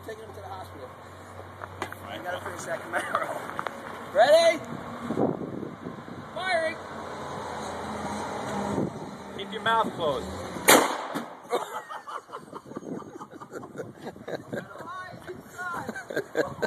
taking him to the hospital. I gotta finish that Camaro. Ready? Firing! Keep your mouth closed. High,